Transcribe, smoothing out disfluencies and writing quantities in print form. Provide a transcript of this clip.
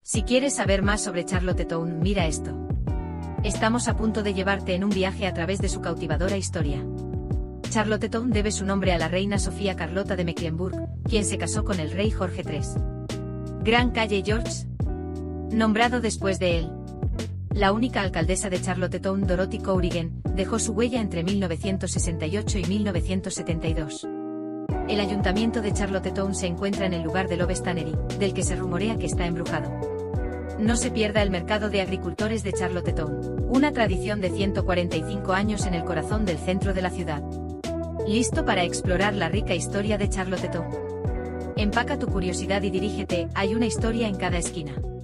Si quieres saber más sobre Charlottetown, mira esto. Estamos a punto de llevarte en un viaje a través de su cautivadora historia. Charlottetown debe su nombre a la reina Sofía Carlota de Mecklemburg, quien se casó con el rey Jorge III. Gran calle George, nombrado después de él. La única alcaldesa de Charlottetown, Dorothy Courigen, dejó su huella entre 1968 y 1972. El ayuntamiento de Charlottetown se encuentra en el lugar de Loves Tannery, del que se rumorea que está embrujado. No se pierda el mercado de agricultores de Charlottetown, una tradición de 145 años en el corazón del centro de la ciudad. ¿Listo para explorar la rica historia de Charlottetown? Empaca tu curiosidad y dirígete, hay una historia en cada esquina.